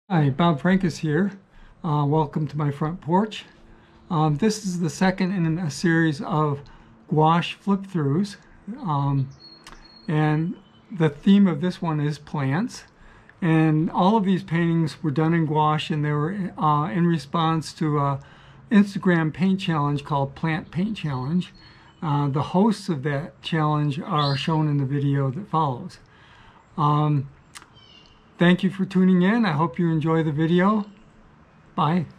Hi, Bob Frankus here. Welcome to my front porch. This is the second in a series of gouache flip-throughs. And the theme of this one is plants. And all of these paintings were done in gouache, and they were in response to an Instagram paint challenge called Plant Paint Challenge. The hosts of that challenge are shown in the video that follows. Thank you for tuning in. I hope you enjoy the video. Bye.